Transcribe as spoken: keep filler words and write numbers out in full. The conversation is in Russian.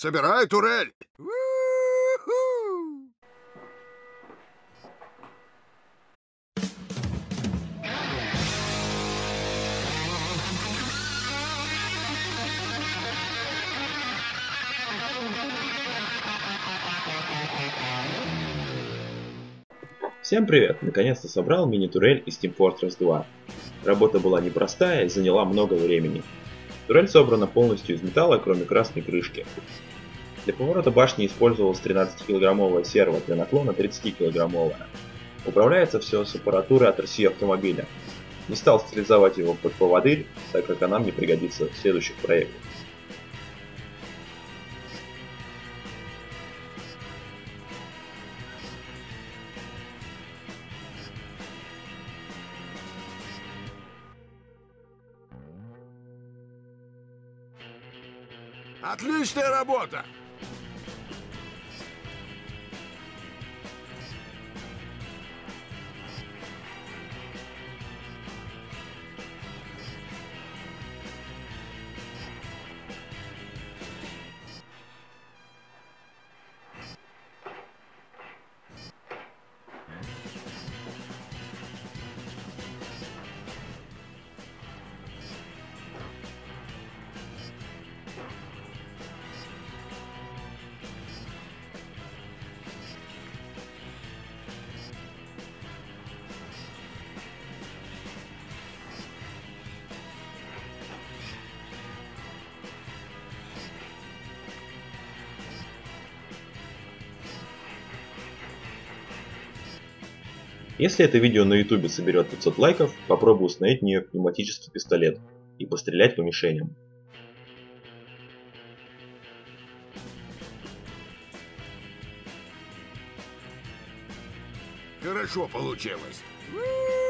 Собирай турель! У-ху! Всем привет! Наконец-то собрал мини-турель из Team Fortress два. Работа была непростая и заняла много времени. Турель собрана полностью из металла, кроме красной крышки. Для поворота башни использовалась тринадцатикилограммовая серва, для наклона тридцатикилограммовая. Управляется все с аппаратуры от эр си автомобиля. Не стал стилизовать его под поводырь, так как она мне пригодится в следующих проектах. Отличная работа! Если это видео на ютубе соберет пятьсот лайков, попробую установить в нее пневматический пистолет и пострелять по мишеням. Хорошо получилось.